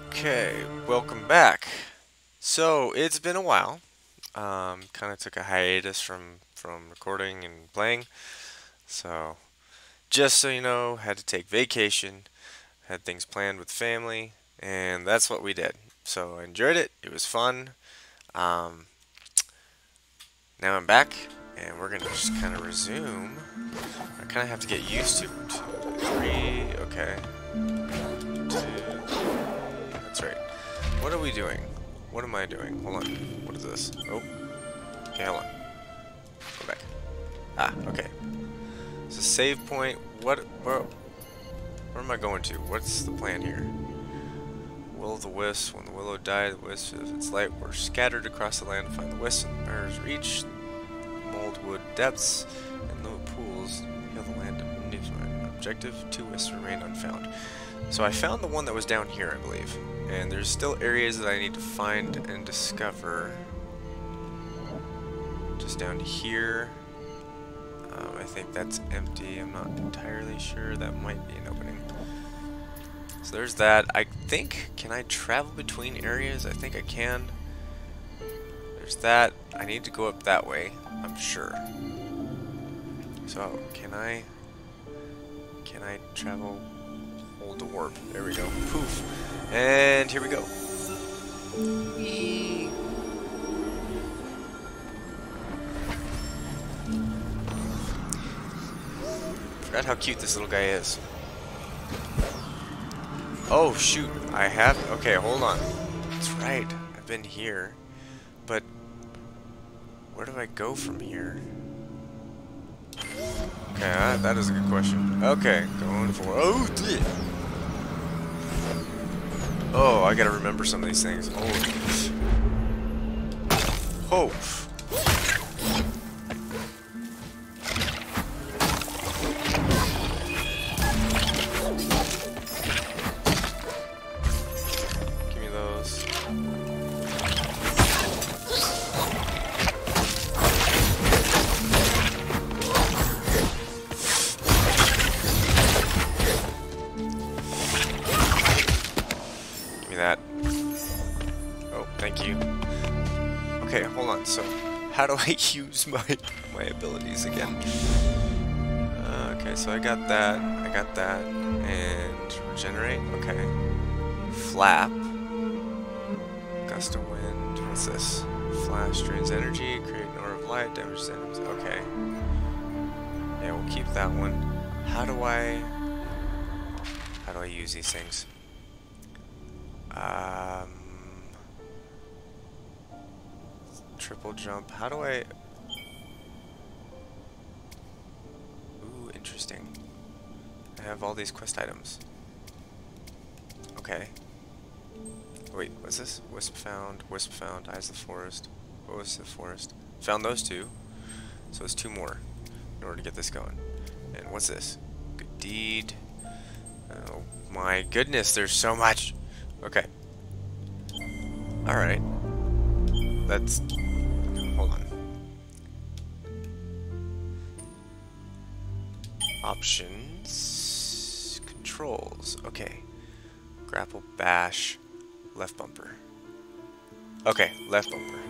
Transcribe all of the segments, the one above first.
Okay, welcome back. So it's been a while. Kind of took a hiatus from recording and playing. So just so you know, had to take vacation, had things planned with family, and that's what we did. So I enjoyed it. It was fun. Um, Now I'm back, and we're gonna just kind of resume. I kind of have to get used to 2, 3. Okay, 2. That's right. What are we doing? What am I doing? Hold on. What is this? Oh. Okay, hold on. Go back. Ah, okay. So save point. Where am I going to? What's the plan here? Will of the wisp. When the willow died, the wisps of its light were scattered across the land to find the wisps and bearers reach moldwood depths and low pools. Heal the land of Newsmine. Objective: 2 wisps remain unfound. So I found the one that was down here, I believe. And there's still areas that I need to find and discover. Just down here. I think that's empty. I'm not entirely sure. That might be an opening. So there's that. I think, can I travel between areas? I think I can. There's that. I need to go up that way, I'm sure. So, can I travel? Hold the warp. There we go. Poof. And here we go. Whee. Forgot how cute this little guy is. Oh shoot, I have, okay, hold on. That's right, I've been here. But where do I go from here? Okay, that is a good question. Okay, going for, oh, dear. Oh, I gotta remember some of these things. Oh. Give me those. Give me that. Oh, thank you. Okay, hold on. So, how do I use my abilities again? Okay, so I got that, and regenerate. Okay, flap, gust of wind. What's this? Flash drains energy, create an aura of light, damages enemies. Okay, yeah, we'll keep that one. How do I use these things? Triple jump. How do I? Ooh, interesting. I have all these quest items. Okay. Wait, what's this? Wisp found, eyes of the forest. What was the forest? Found those 2. So it's 2 more in order to get this going. And what's this? Good deed. Oh my goodness, there's so much. Okay. Alright. That's... Hold on. Options. Controls. Okay. Grapple, bash, left bumper. Okay, left bumper.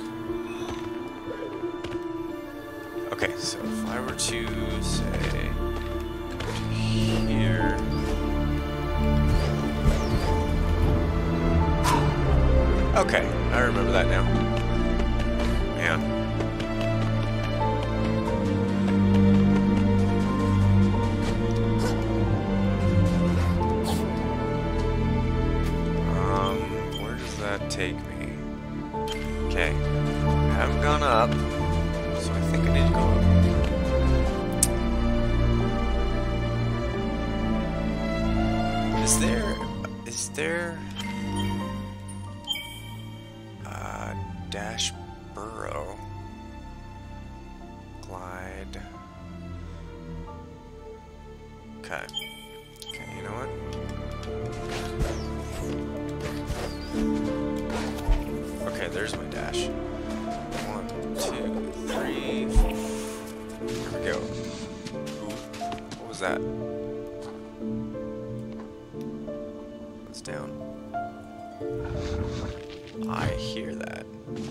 Okay, so if I were to say here. Okay, I remember that now. Man. Where does that take me? Okay, I haven't gone up, so I think I need to go up. Is there dash burrow, glide. Okay. Okay, you know what? Okay, there's my dash. 1, 2, 3, 4. Here we go. Ooh, what was that? It's down. I hear that.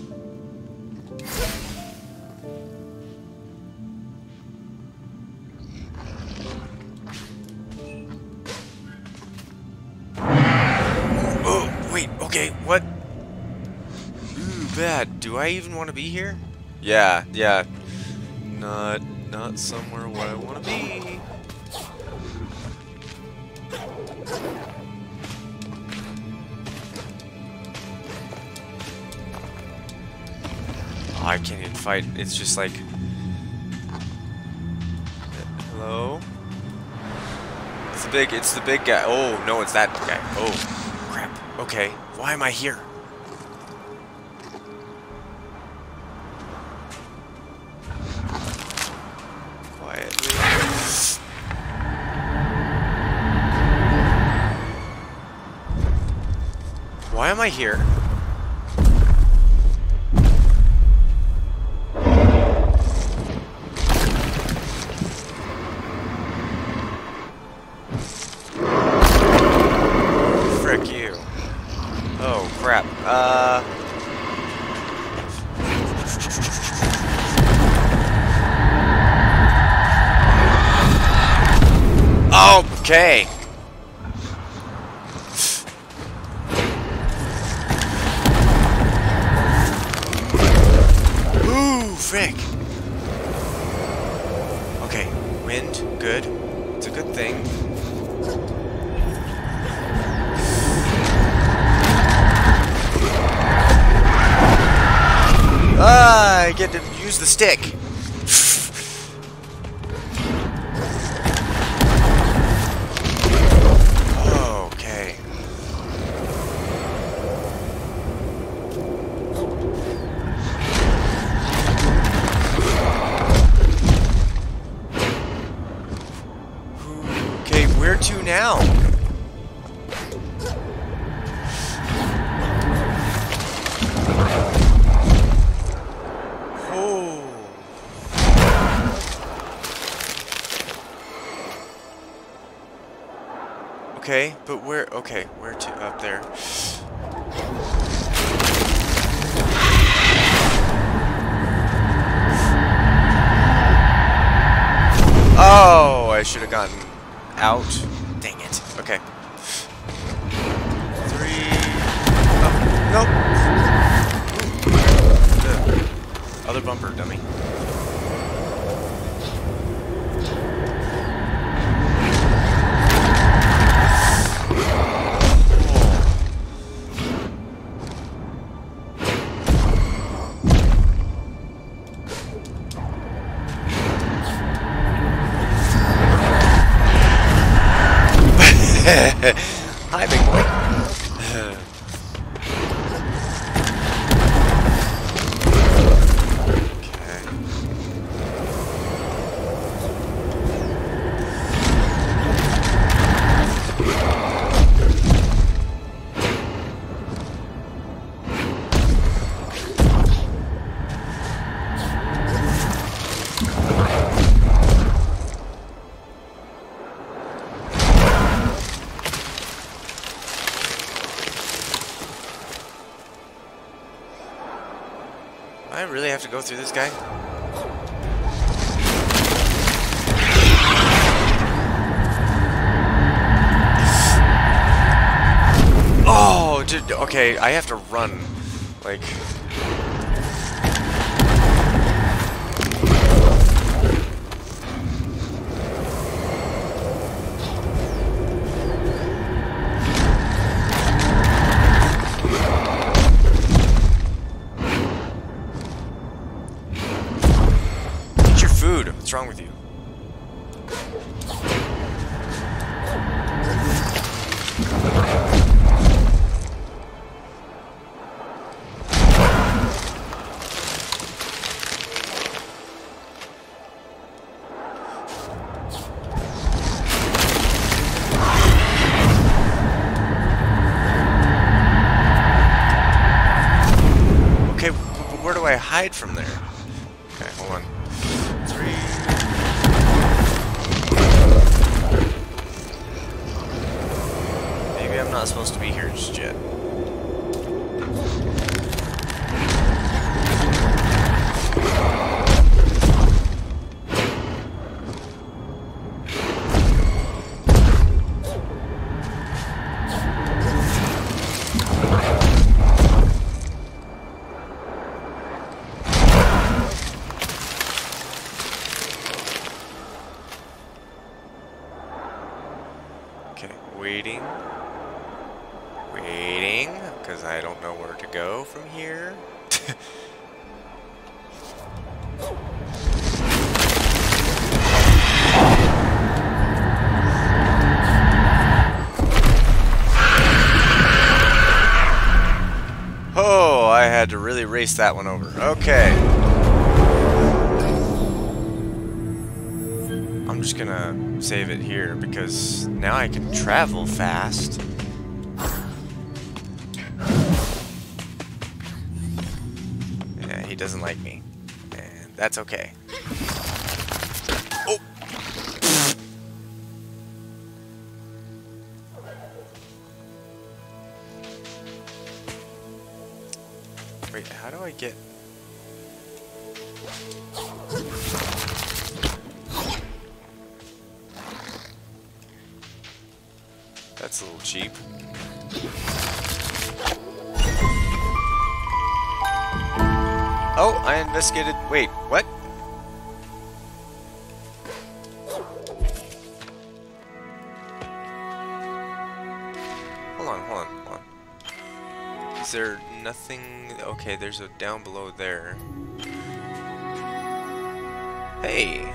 Oh, wait, okay, what? Ooh, bad. Do I even want to be here? Yeah. Not somewhere where I want to be. Oh, I can't even fight. It's just like... Hello? It's the big guy. Oh, no, it's that guy. Oh, crap. Okay, why am I here? Quietly. Why am I here? Frick you. Oh, crap. Okay. Ooh, frick. Okay, wind, good. It's a good thing. Ah, I get to use the stick. Okay. Okay, where to now? Okay, but where? Okay, where to? Up there. Oh, I should have gotten out. Dang it. Okay. 3. Oh, nope. Other bumper, dummy. Hi, big boy. I really have to go through this guy? Oh, dude, okay, I have to run. Like... Food. What's wrong with you? Okay, but where do I hide from there? Okay, hold on. 3. Maybe I'm not supposed to be here just yet. Waiting. Waiting, because I don't know where to go from here. Oh, I had to really race that one over. Okay. I'm just gonna save it here because now I can travel fast. Yeah, he doesn't like me. And that's okay. Oh! Wait, how do I get... That's a little cheap. Oh, I investigated... Wait, what? Hold on. Is there nothing... Okay, there's a down below there. Hey!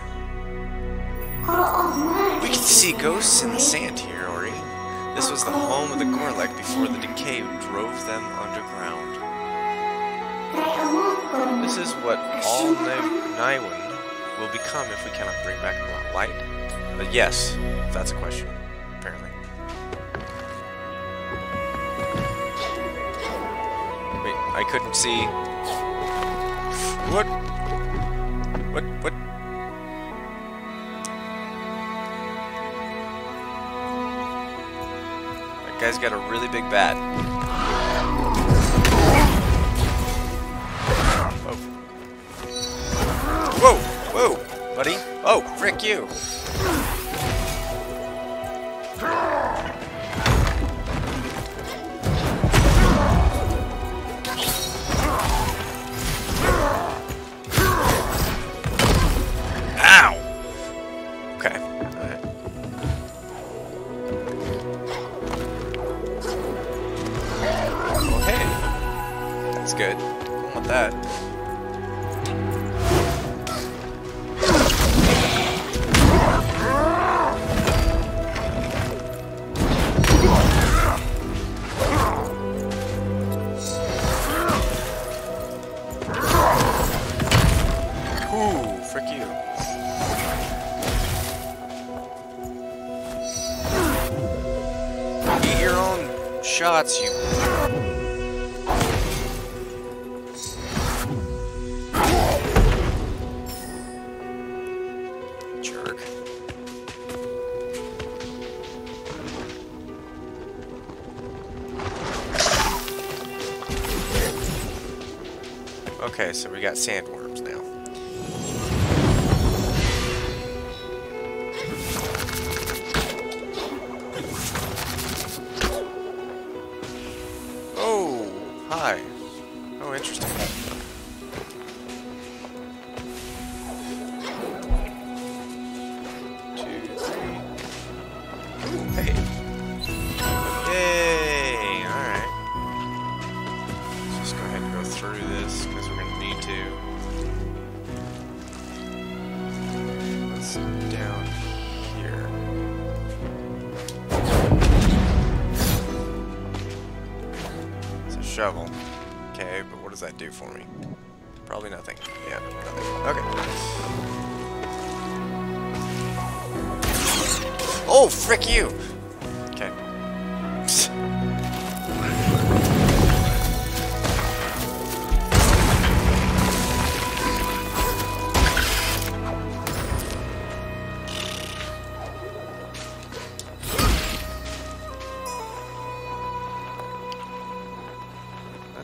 We can see ghosts in the sand here, Ori. This was the home of the Gorlek before the decay drove them underground. This is what all Naiwen will become if we cannot bring back the light. Yes, if that's a question, apparently. Wait, I couldn't see. What? That guy's got a really big bat. Whoa! Whoa, buddy. Oh, frick you. Ow! Okay. Oh, hey. That's good. I don't want that. Ooh, frick you. Eat your own shots, you. Jerk. Okay, so we got sandworms now. Oh, hi. Oh, interesting. Hey. Yay! Alright. Let's just go ahead and go through this because we're going to need to. What's down here? It's a shovel. Okay, but what does that do for me? Probably nothing. Yeah, nothing. Okay. Oh, frick you! Okay.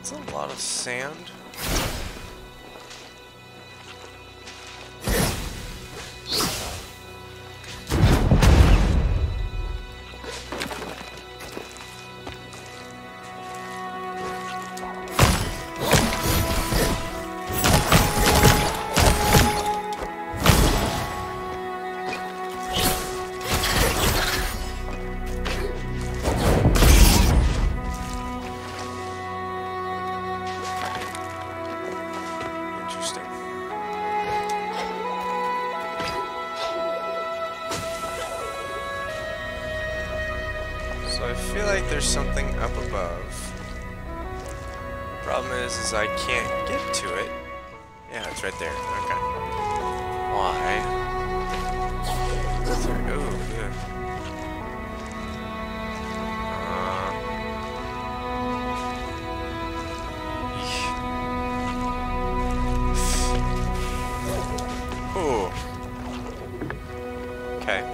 It's a lot of sand. So I feel like there's something up above. Problem is I can't get to it. Yeah, it's right there. Okay. Why? Oh, yeah. Ooh. Okay.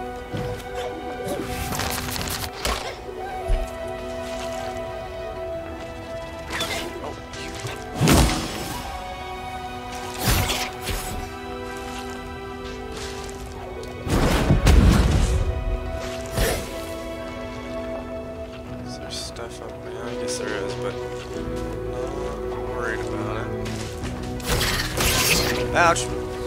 Stuff up there. I guess there is, but not worried about it. Ouch!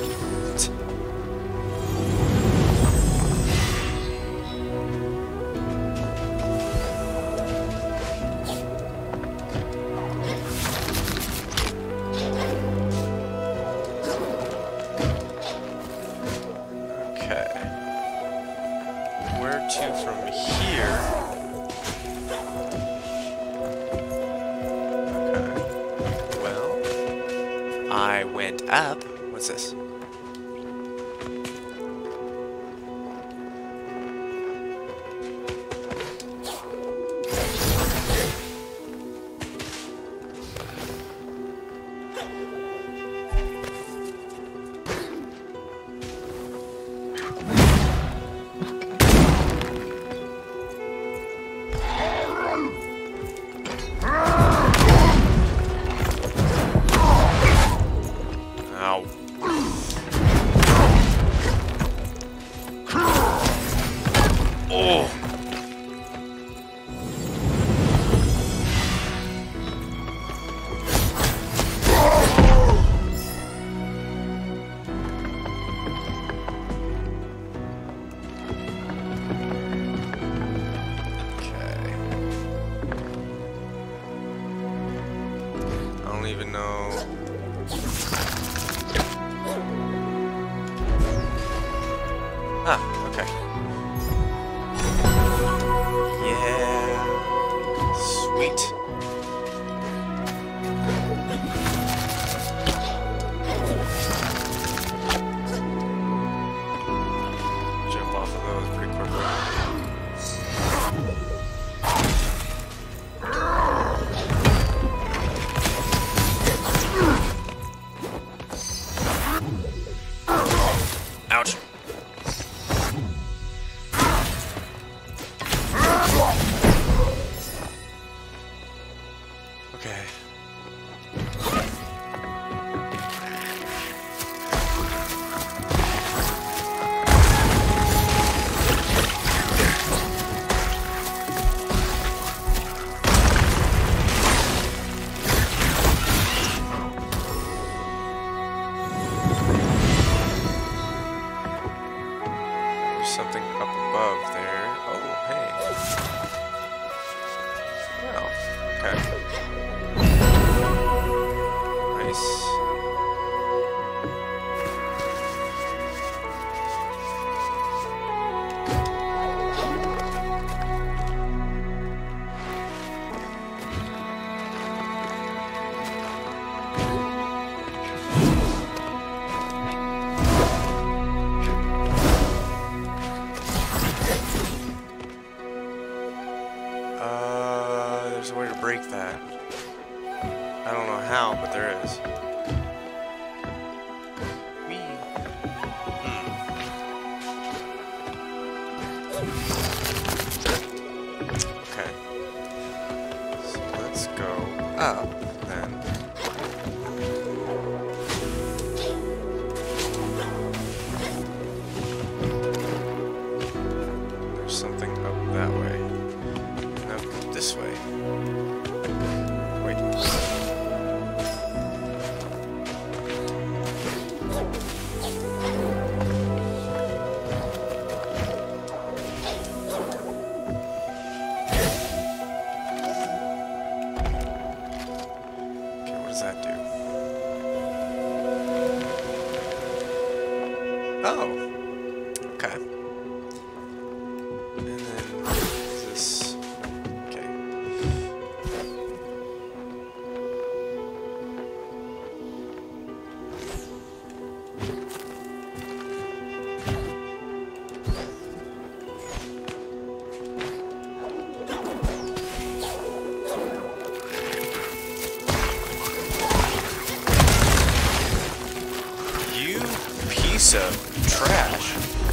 Okay. Where to from here? I went up. What's this? Oh! Okay. I don't even know. Ah, okay. Yeah. Sweet. Jump off of those pretty quickly. Ouch. Okay. There's something up above there. Oh, hey. Well, okay. Nice. There's a way to break that. I don't know how, but there is. Whee. Okay. So let's go Oh, then. There's something up that way. Nope, this way. Wait. That do? Oh, okay. And then is this okay? Piece of trash.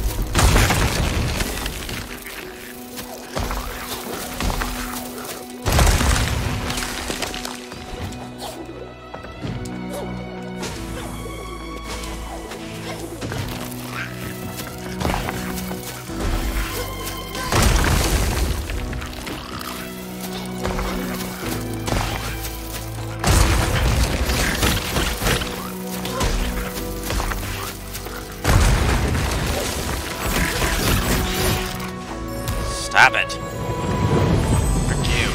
Stop it. Frick you.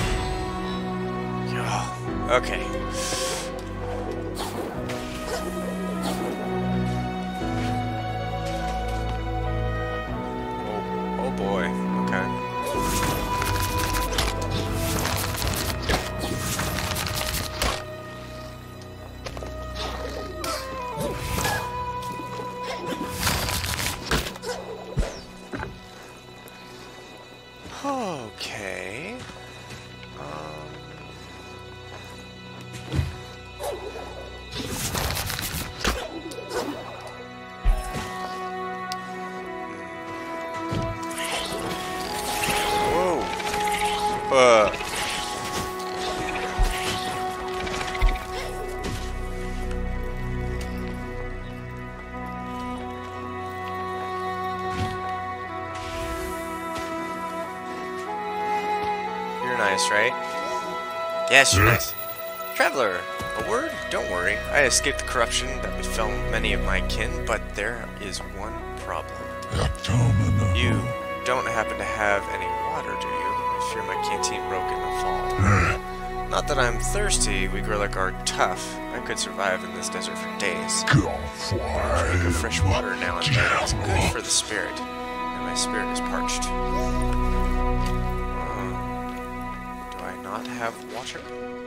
Oh, okay. Oh boy. Okay. Okay. Whoa. You're nice, right? Yes, you're nice. Traveler, a word? Don't worry. I escaped the corruption that befell many of my kin, but there is one problem. You don't happen to have any water, do you? I fear my canteen broke in the fall. Not that I'm thirsty, we Grillic are tough. I could survive in this desert for days. A drink of fresh water now and then is good for the spirit, and my spirit is parched. Do I not have water?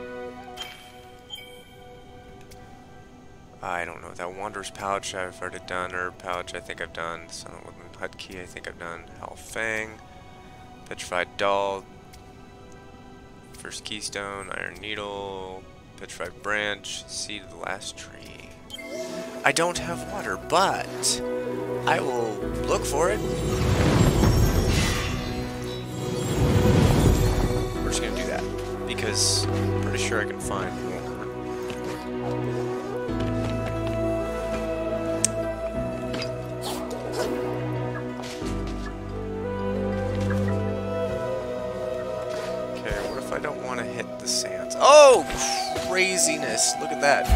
I don't know. That Wanderer's Pouch I've already done, Herb Pouch I think I've done, Sun of Woodland Hut Key I think I've done, Howl Fang, Petrified Doll, First Keystone, Iron Needle, Petrified Branch, Seed of the Last Tree. I don't have water, but I will look for it. We're just gonna do that, because I'm pretty sure I can find more. I don't want to hit the sands. Oh, craziness. Look at that.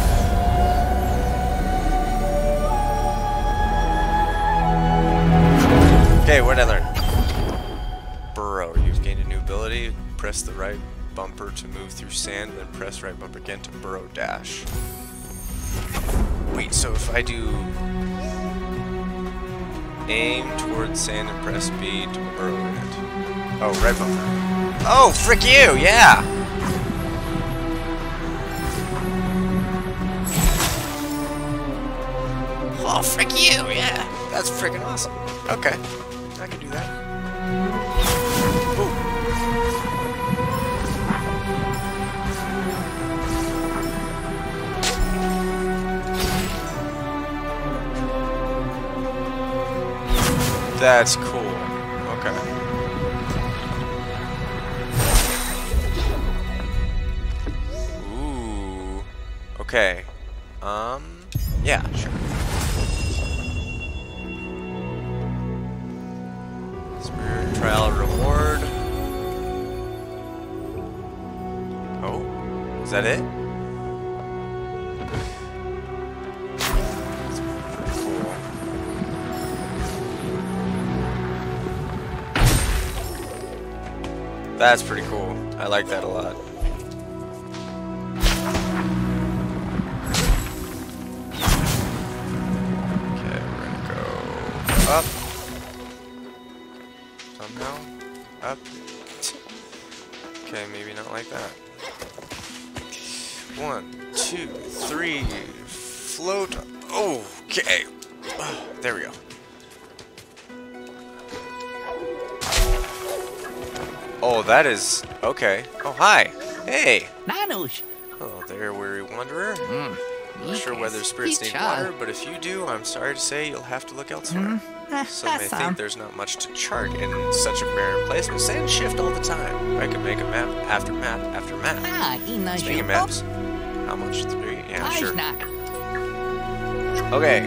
Okay, what did I learn? Burrow. You've gained a new ability. Press the right bumper to move through sand, then press right bumper again to burrow dash. Wait, so if I do aim towards sand and press B to burrow in it. Oh, right bumper. Oh, frick you, yeah! Oh, frick you, yeah! That's freaking awesome. Okay, I can do that. Ooh. That's cool. Okay. Okay. Yeah, sure. Spirit trial reward. Oh, is that it? That's pretty cool. That's pretty cool. I like that a lot. Up. Somehow. Up. Okay, maybe not like that. 1, 2, 3. Float. Oh, okay. There we go. Oh, that is... Okay. Oh, hi. Hey. Nanush. Hello there, weary wanderer. Not sure whether spirits need water, but if you do, I'm sorry to say you'll have to look elsewhere. Some may think there's not much to chart in such a barren place, but sand shift all the time. I can make a map after map after map. Speaking of maps, how much? 3? Yeah, sure. Okay.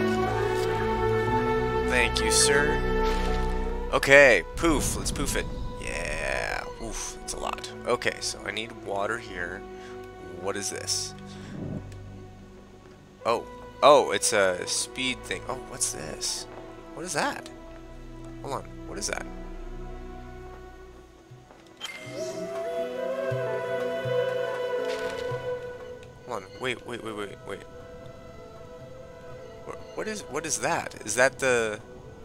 Thank you, sir. Okay, poof. Let's poof it. Yeah. Oof, it's a lot. Okay, so I need water here. What is this? Oh, it's a speed thing. Oh, what's this? What is that? Hold on, what is that? Hold on, wait. What is that? Is that the...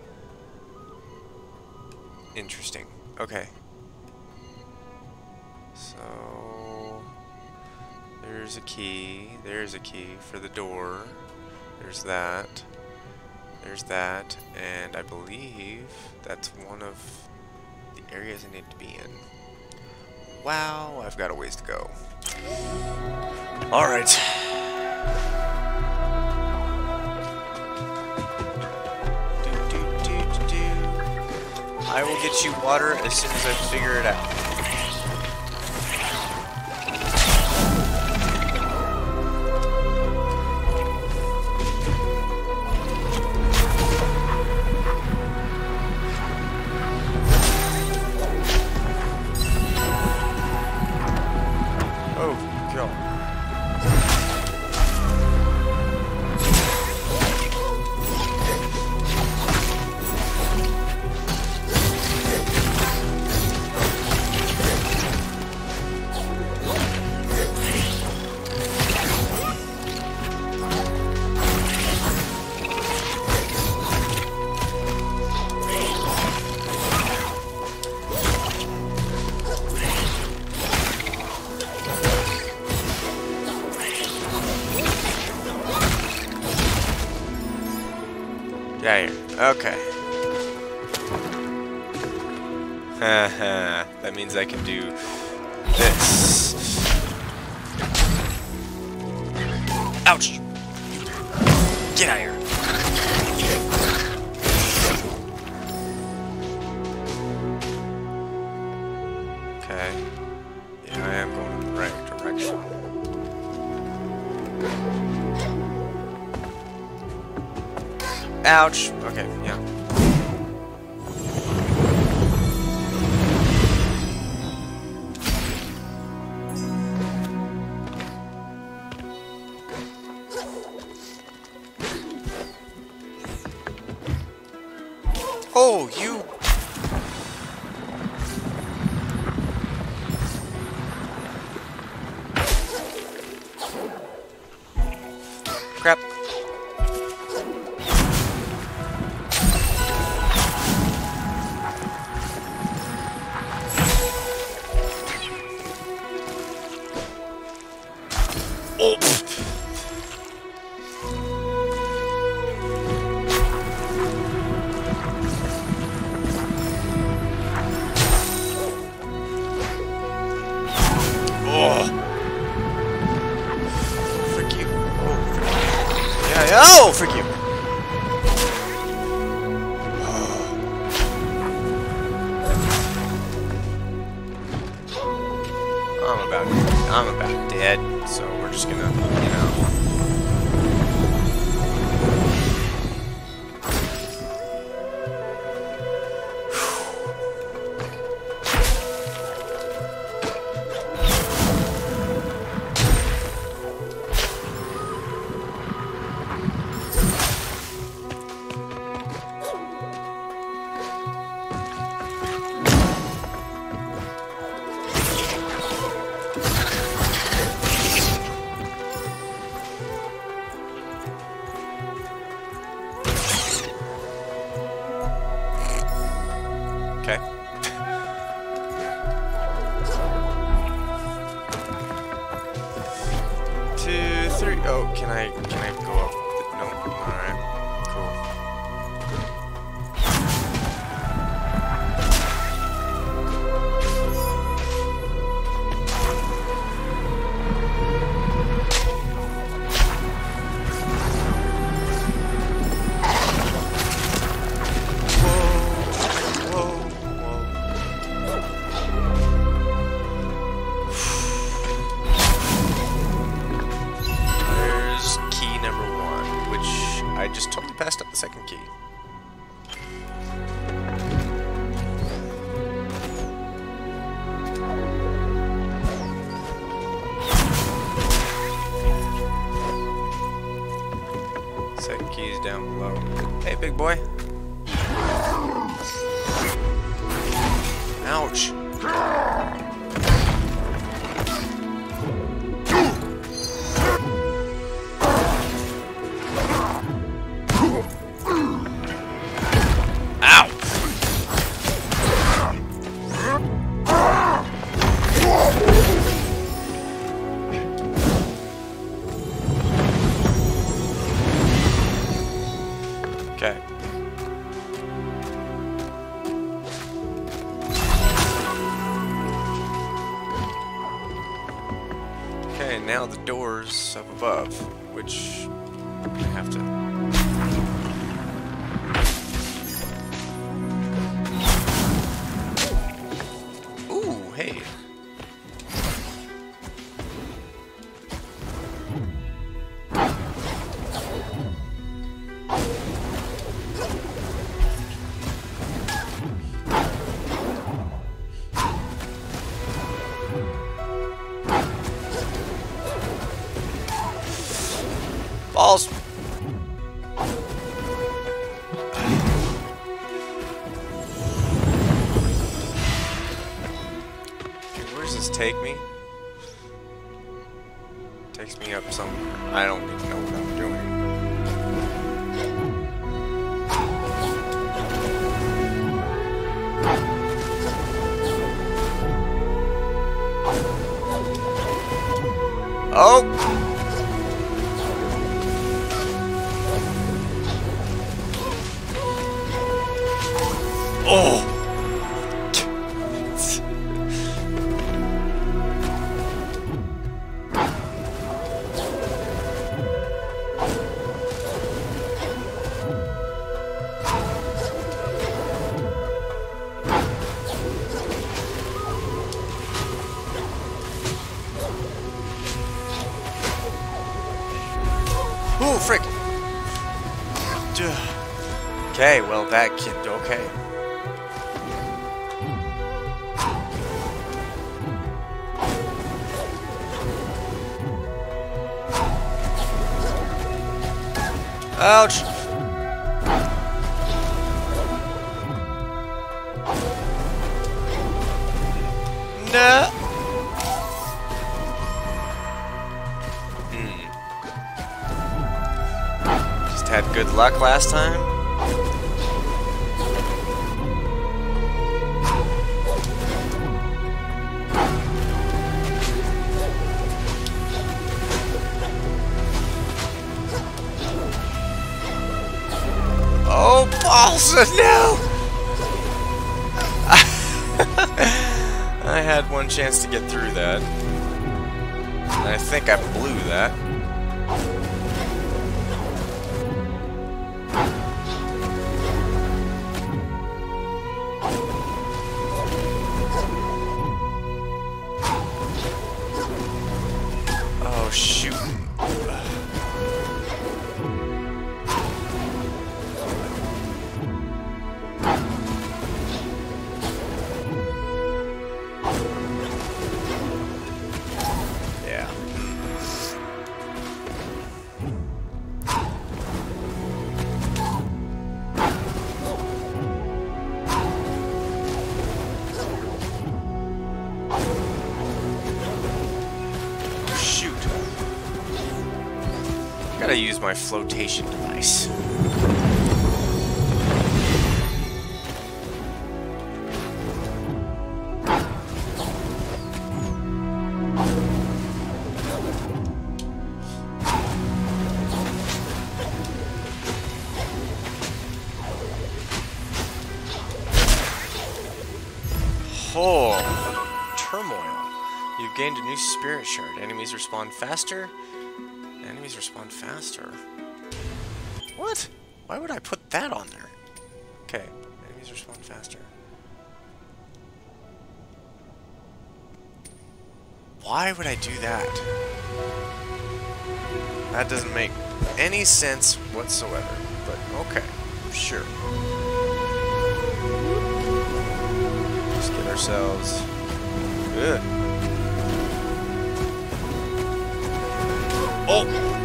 Interesting. Okay. So... There's a key. There's a key for the door. There's that. There's that. And I believe that's one of the areas I need to be in. Wow, I've got a ways to go. Alright. I will get you water as soon as I figure it out. Yeah, okay. Haha, that means I can do this. Ouch! Get out of here. Okay. Yeah, I am going in the right direction. Ouch! Okay, yeah. Oh, you... Crap. Oh. Oh. Frick you. Oh, frick you. Yeah, oh, frick you. I'm about dead, so we're just gonna, you know. Okay. 2, 3. Oh, can I go up? No. Alright. Cool. I just totally passed up the second key. Second key is down below. Hey, big boy. Ouch. Okay. Okay, now the doors up above, which I have to... Ooh, hey. Balls. Okay, where does this take me? Takes me up some... I don't even know what I'm doing. Oh! Oh! Oh, frick! Okay, well that kid, okay. Ouch! No! Just had good luck last time. Oh, balls! No! I had one chance to get through that. And I think I blew that. Gotta use my flotation device. Oh, turmoil. You've gained a new spirit shard. Enemies respond faster. Enemies respond faster. What? Why would I put that on there? Okay, enemies respond faster. Why would I do that? That doesn't make any sense whatsoever. But okay, sure. Just get ourselves good. Oh!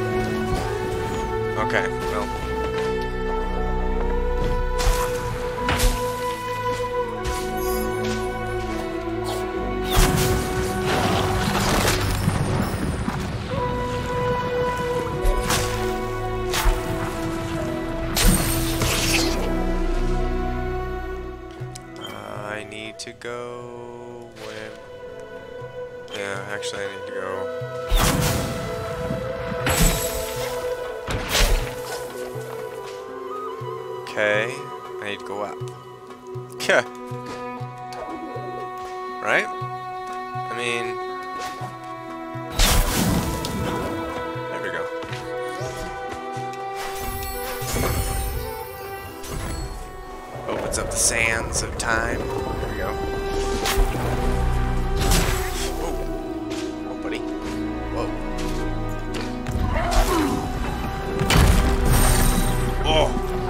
Okay, well. I need to go when... Yeah, actually I need to go... Okay, I need to go up. Okay. Right? I mean... There we go. Opens up the sands of time. There we go. Whoa. Oh, buddy. Whoa. Oh!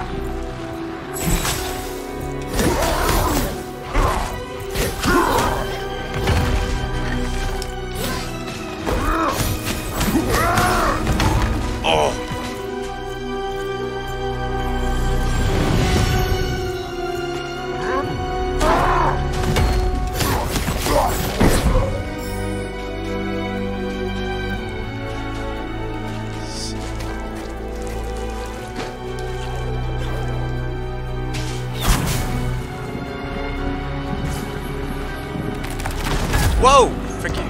Whoa! Freaking.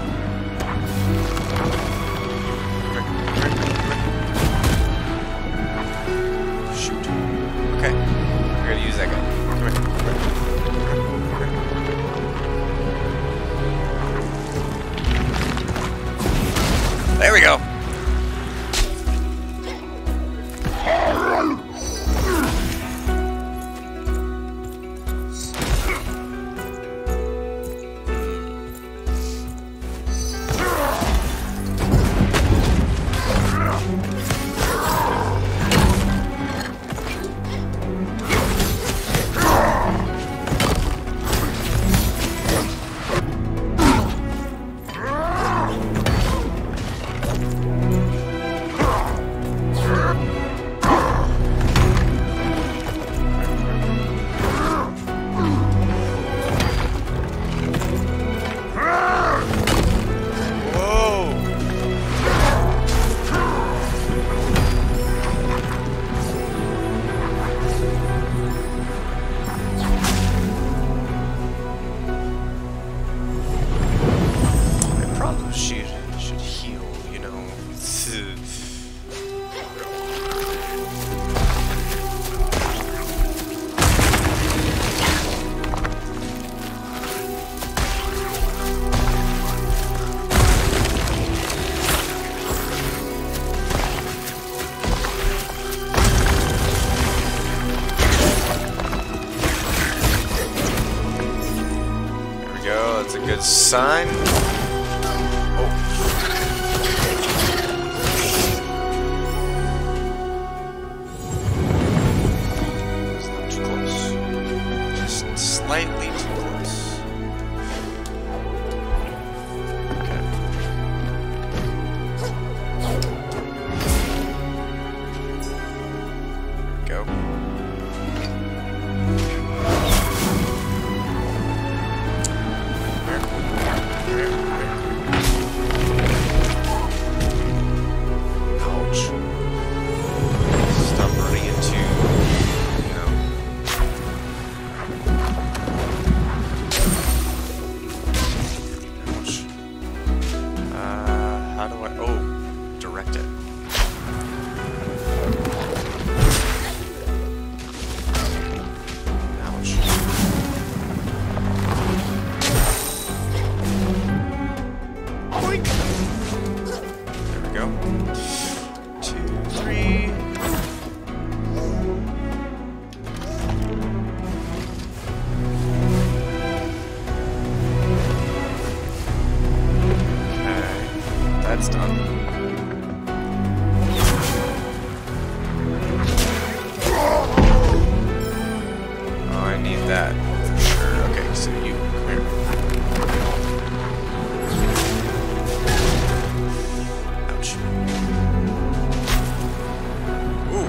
Shoot. Okay. I gotta use that gun. Come here. There we go. Should heal, you know. There we go, that's a good sign. Slightly too close. Okay. Go. Come here. cracked it. Ouch. Boink! There we go. 2, 3. That's done. Oh, I need that for sure. Okay, so you come here. Ouch. Ooh.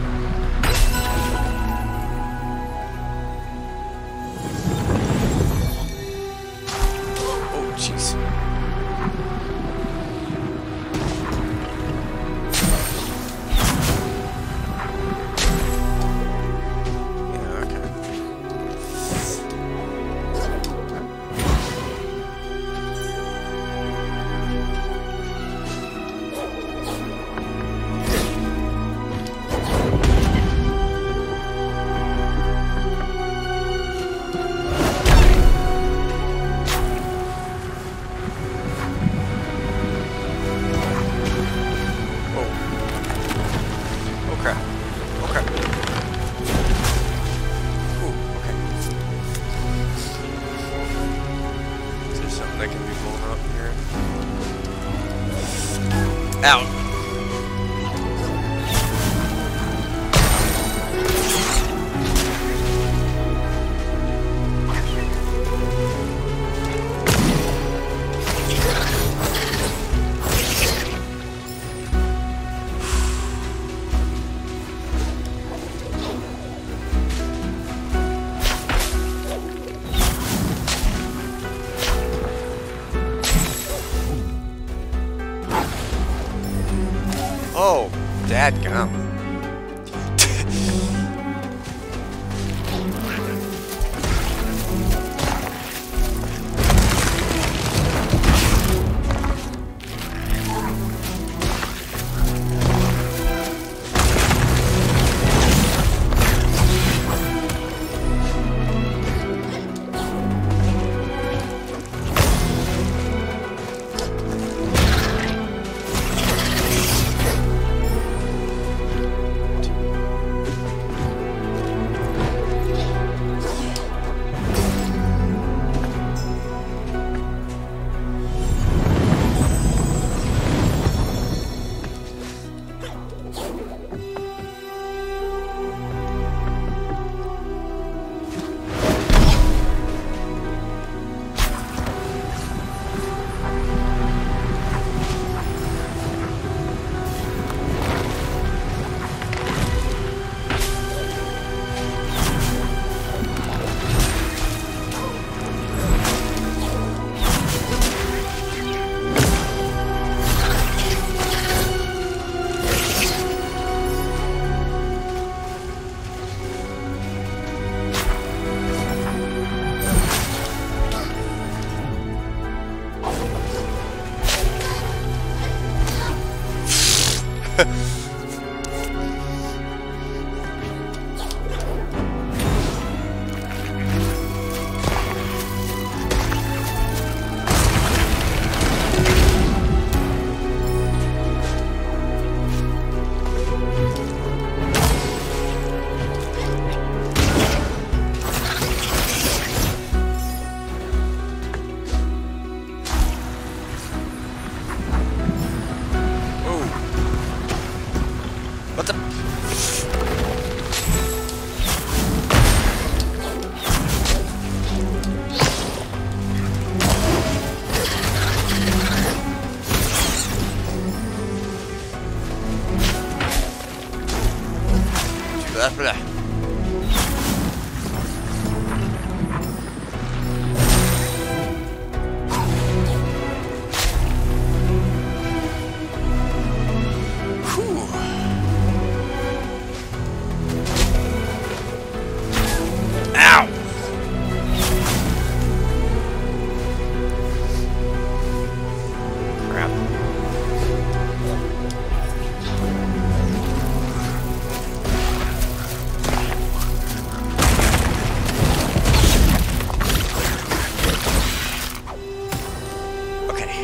Oh, jeez. That can be blown up here. Out. Oh, dadgum.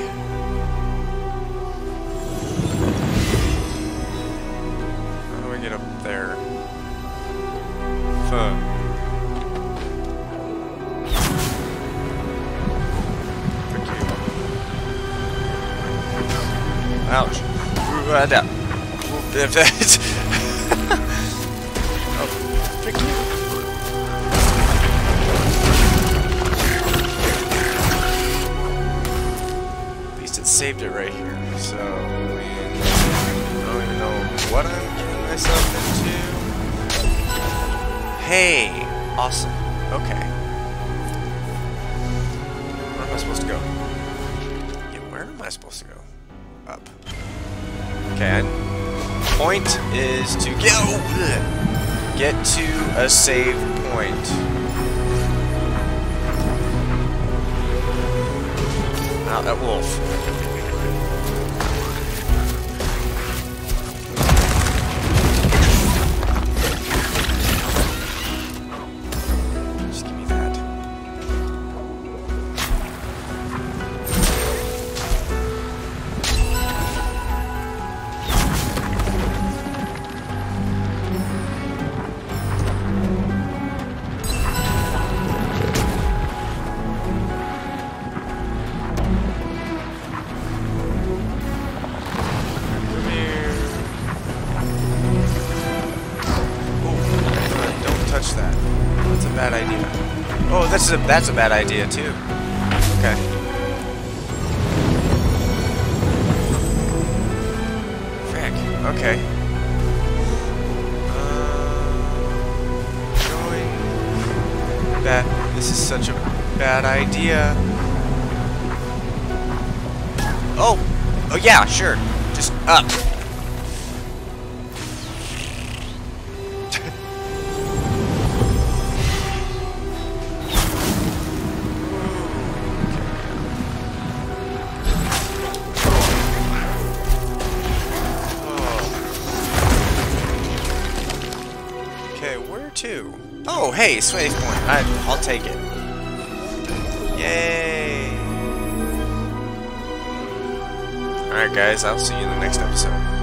How do I get up there? Fuck. Ouch. Down. Oh, frick you. At least it saved it right here. So, I don't even know what I'm getting myself into. Hey! Awesome. Okay. Where am I supposed to go? Yeah, where am I supposed to go? Up. Okay, and point is to get to a save point. Not that wolf. Just give me that. Bad idea. Oh, that's a bad idea too. Okay. Frick. Okay. Going that. This is such a bad idea. Oh. Oh yeah. Sure. Just up. Two. Oh, hey, save point. I'll take it. Yay! Alright, guys, I'll see you in the next episode.